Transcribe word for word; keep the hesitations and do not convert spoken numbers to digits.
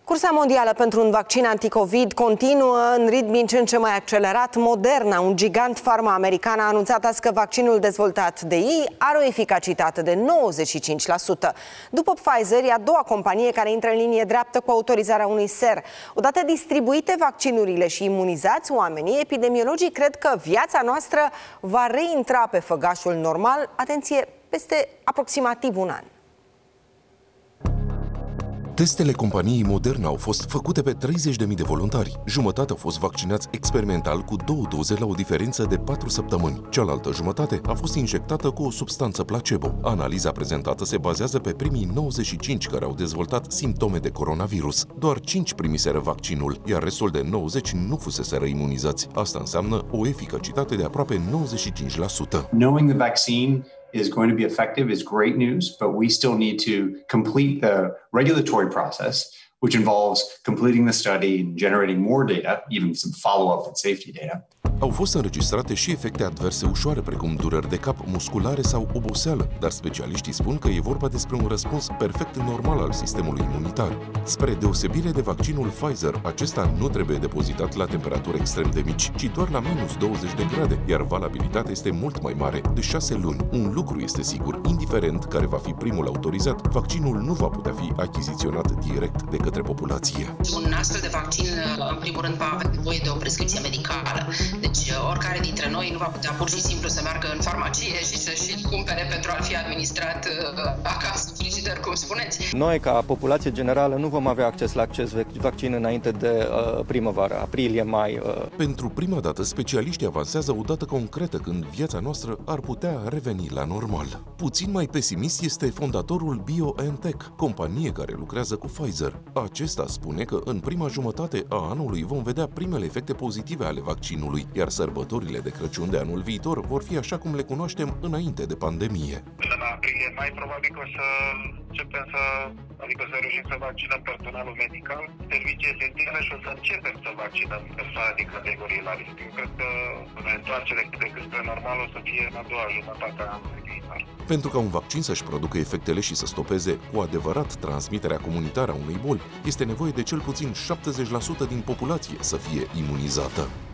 Cursa mondială pentru un vaccin anticovid continuă în ritm din ce în ce mai accelerat. Moderna, un gigant farma-american, a anunțat azi că vaccinul dezvoltat de ei are o eficacitate de nouăzeci și cinci la sută. După Pfizer, e a doua companie care intră în linie dreaptă cu autorizarea unui ser. Odată distribuite vaccinurile și imunizați oamenii, epidemiologii cred că viața noastră va reintra pe făgașul normal, atenție, peste aproximativ un an. Testele companiei Moderna au fost făcute pe treizeci de mii de voluntari. Jumătate au fost vaccinați experimental cu două doze la o diferență de patru săptămâni. Cealaltă jumătate a fost injectată cu o substanță placebo. Analiza prezentată se bazează pe primii nouăzeci și cinci care au dezvoltat simptome de coronavirus. Doar cinci primiseră vaccinul, iar restul de nouăzeci nu fuseseră imunizați. Asta înseamnă o eficacitate de aproape nouăzeci și cinci la sută. Knowing the vaccine is going to be effective is great news, but we still need to complete the regulatory process, which involves completing the study and generating more data, even some follow-up and safety data. Au fost înregistrate și efecte adverse ușoare, precum dureri de cap, musculare sau oboseală, dar specialiștii spun că e vorba despre un răspuns perfect normal al sistemului imunitar. Spre deosebire de vaccinul Pfizer, acesta nu trebuie depozitat la temperaturi extrem de mici, ci doar la minus douăzeci de grade, iar valabilitatea este mult mai mare, de șase luni. Un lucru este sigur, indiferent care va fi primul autorizat, vaccinul nu va putea fi achiziționat direct de către populație. Un astfel de vaccin, în primul rând, va avea nevoie de o prescripție medicală. Deci oricare dintre noi nu va putea pur și simplu să meargă în farmacie și să-și cumpere pentru a fi administrat acasă, frigider, cum spuneți. Noi, ca populație generală, nu vom avea acces la acest vaccin înainte de uh, primăvară, aprilie, mai. Uh. Pentru prima dată, specialiștii avansează o dată concretă când viața noastră ar putea reveni la normal. Puțin mai pesimist este fondatorul BioNTech, companie care lucrează cu Pfizer. Acesta spune că în prima jumătate a anului vom vedea primele efecte pozitive ale vaccinului, iar sărbătorile de Crăciun de anul viitor vor fi așa cum le cunoaștem înainte de pandemie. În aprilie, mai probabil că o să începem să, adică să reușim să vaccinăm personalul medical, servicii esențiale și o să începem să vaccinăm persoane din categorii la risc. Eu cred că întoarcerea cât de cât spre normal o să fie în a doua jumătate a anului viitor. Pentru ca un vaccin să-și producă efectele și să stopeze cu adevărat transmiterea comunitară a unei boli, este nevoie de cel puțin șaptezeci la sută din populație să fie imunizată.